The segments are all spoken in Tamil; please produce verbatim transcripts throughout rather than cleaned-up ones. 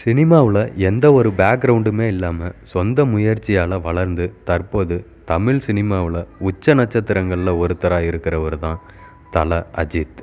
சினிமாவில் எந்த ஒரு பேக்ரவுண்டுமே இல்லாமல் சொந்த முயற்சியால் வளர்ந்து தற்போது தமிழ் சினிமாவில் உச்ச நட்சத்திரங்களில் ஒருத்தராக இருக்கிறவர் தான் தல அஜித்.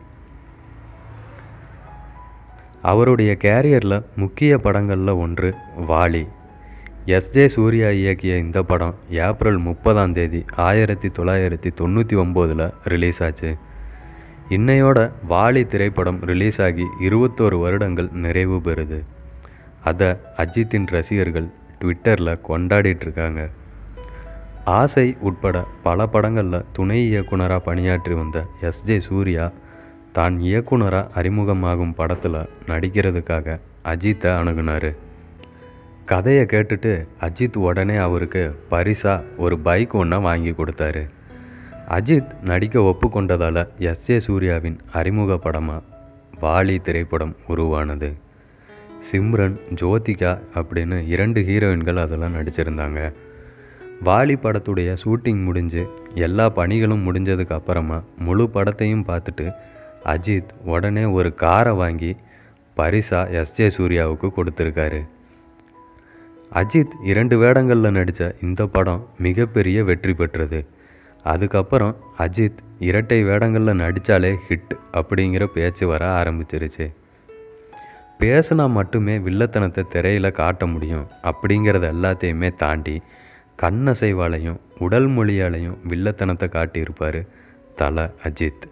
அவருடைய கேரியரில் முக்கிய படங்களில் ஒன்று வாலி. எஸ் ஜே சூர்யா இயக்கிய இந்த படம் ஏப்ரல் முப்பதாம் தேதி ஆயிரத்தி தொள்ளாயிரத்தி தொண்ணூற்றி ஒம்போதில் ரிலீஸ் ஆச்சு. இன்னையோட வாலி திரைப்படம் ரிலீஸ் ஆகி இருபத்தோரு வருடங்கள் நிறைவு பெறுது. அதை அஜித்தின் ரசிகர்கள் ட்விட்டரில் கொண்டாடிட்டுருக்காங்க. ஆசை உட்பட பல படங்களில் துணை இயக்குனராக பணியாற்றி வந்த எஸ் ஜே சூர்யா தான் இயக்குனராக அறிமுகமாகும் படத்தில் நடிக்கிறதுக்காக அஜித்தை அணுகுனார். கதையை கேட்டுட்டு அஜித் உடனே அவருக்கு பரிசாக ஒரு பைக் ஒன்றை வாங்கி கொடுத்தாரு. அஜித் நடிக்க ஒப்புக்கொண்டதால் எஸ் ஜே சூர்யாவின் அறிமுக படமாக வாலி திரைப்படம் உருவானது. சிம்ரன், ஜோதிகா அப்படின்னு இரண்டு ஹீரோயின்கள் அதெல்லாம் நடிச்சிருந்தாங்க. வாலி படத்துடைய ஷூட்டிங் முடிஞ்சு எல்லா பணிகளும் முடிஞ்சதுக்கு அப்புறமா முழு படத்தையும் பார்த்துட்டு அஜித் உடனே ஒரு காரை வாங்கி பரிசாக எஸ் ஜே சூர்யாவுக்கு கொடுத்துருக்காரு. அஜித் இரண்டு வேடங்களில் நடித்த இந்த படம் மிகப்பெரிய வெற்றி பெற்றது. அதுக்கப்புறம் அஜித் இரட்டை வேடங்களில் நடித்தாலே ஹிட் அப்படிங்கிற பேச்சு வர ஆரம்பிச்சிருச்சு. பேசுனா மட்டுமே வில்லத்தனத்தை திரையில் காட்ட முடியும் அப்படிங்கிறத எல்லாத்தையுமே தாண்டி கண்ணசைவாலையும் உடல் மொழியாலையும் வில்லத்தனத்தை காட்டியிருப்பார் தல அஜித்.